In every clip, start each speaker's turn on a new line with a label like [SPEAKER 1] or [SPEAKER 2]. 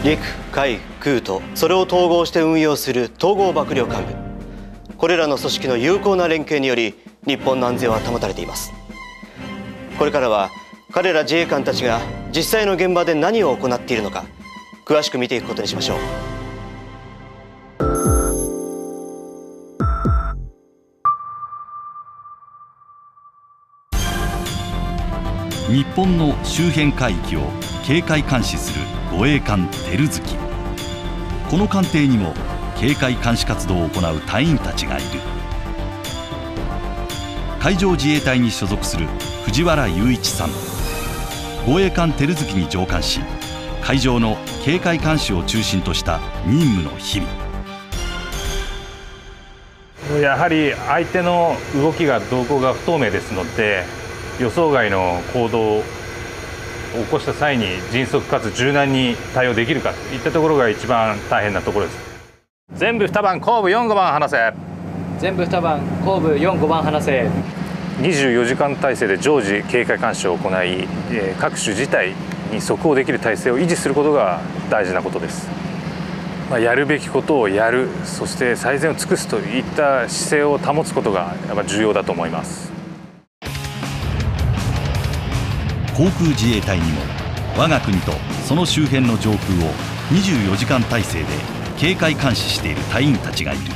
[SPEAKER 1] 陸海空とそれを統合して運用する統合幕僚監部、これらの組織の有効な連携により日本の安全は保たれています。これからは彼ら自衛官たちが実際の現場で何を行っているのか詳しく見ていくことにしましょう。
[SPEAKER 2] 日本の周辺海域を警戒監視する護衛艦照月。この艦艇にも警戒監視活動を行う隊員たちがいる。海上自衛隊に所属する藤原雄一さん。護衛艦照月に乗艦し、海上の警戒監視を中心とした任務の日々。
[SPEAKER 3] やはり相手の動きが動向が不透明ですので、予想外の行動を起こした際に迅速かつ柔軟に対応できるかといったところが一番大変なところです。全部2番後部4、5番離せ。
[SPEAKER 4] 全部2番後部4、5番離せ。
[SPEAKER 3] 24時間体制で常時警戒監視を行い、各種事態に即応できる体制を維持することが大事なことです。やるべきことをやる、そして最善を尽くすといった姿勢を保つことがやっぱ重要だと思います。
[SPEAKER 2] 航空自衛隊にも我が国とその周辺の上空を24時間体制で警戒監視している隊員たちがいる。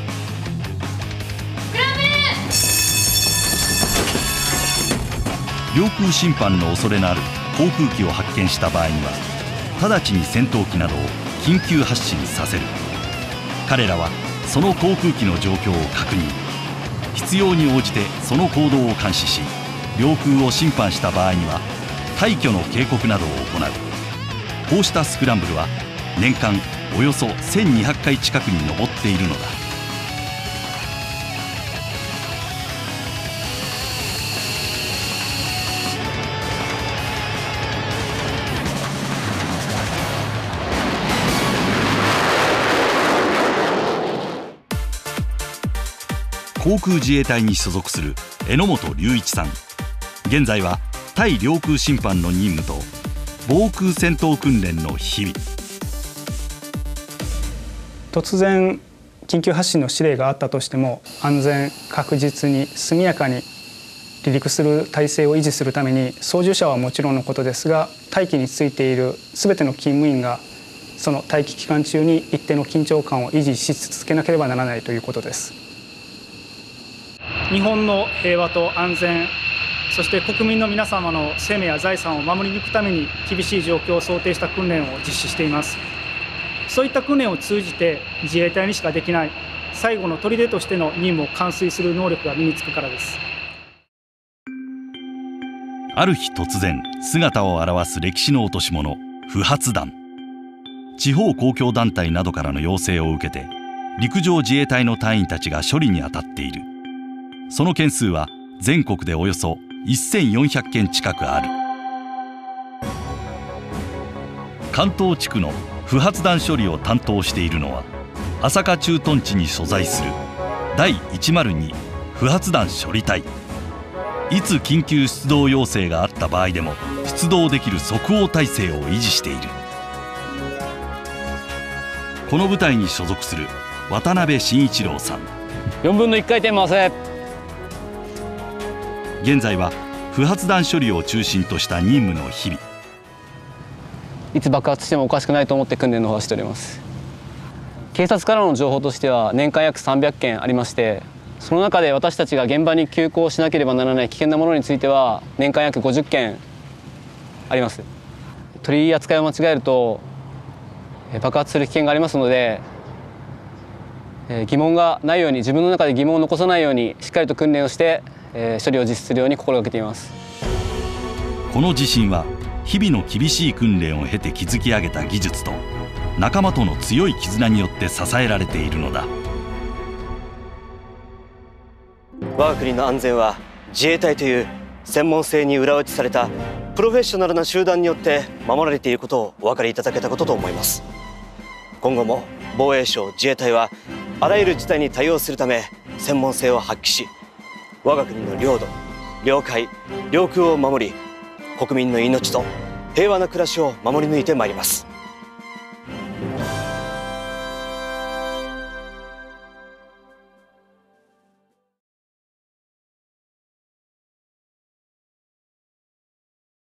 [SPEAKER 2] 領空侵犯の恐れのある航空機を発見した場合には直ちに戦闘機などを緊急発進させる。彼らはその航空機の状況を確認、必要に応じてその行動を監視し、領空を侵犯した場合には退去の警告などを行う。こうしたスクランブルは年間およそ1200回近くに上っているのだ。航空自衛隊に所属する榎本隆一さん。現在は対領空侵犯の任務と防空戦闘訓練の日々。
[SPEAKER 5] 突然緊急発進の指令があったとしても、安全確実に速やかに離陸する体制を維持するために、操縦者はもちろんのことですが、待機についている全ての勤務員がその待機期間中に一定の緊張感を維持し続けなければならないということです。日本の平和と安全、そして国民の皆様の生命や財産を守り抜くために厳しい状況を想定した訓練を実施しています。そういった訓練を通じて自衛隊にしかできない最後の砦としての任務を完遂する能力が身につくからです。
[SPEAKER 2] ある日突然姿を現す歴史の落とし物、不発弾。地方公共団体などからの要請を受けて陸上自衛隊の隊員たちが処理に当たっている。その件数は全国でおよそ1400件近くある。関東地区の不発弾処理を担当しているのは朝霞駐屯地に所在する第102不発弾処理隊。いつ緊急出動要請があった場合でも出動できる即応体制を維持している。この部隊に所属する渡辺慎一郎さん。
[SPEAKER 4] 4分の1回転回せ。
[SPEAKER 2] 現在は不発弾処理を中心とした任務の日々。
[SPEAKER 4] いつ爆発してもおかしくないと思って訓練の方はしております。警察からの情報としては年間約300件ありまして、その中で私たちが現場に急行しなければならない危険なものについては年間約50件あります。取り扱いを間違えると爆発する危険がありますので、疑問がないように、自分の中で疑問を残さないようにしっかりと訓練をして処理を実施するように心がけています。
[SPEAKER 2] この地震は日々の厳しい訓練を経て築き上げた技術と仲間との強い絆によって支えられているのだ。
[SPEAKER 1] 我が国の安全は自衛隊という専門性に裏打ちされたプロフェッショナルな集団によって守られていることをお分かりいただけたことと思います。今後も防衛省自衛隊はあらゆる事態に対応するため専門性を発揮し、我が国の領土、領海、領空を守り、国民の命と平和な暮らしを守り抜いてまいります。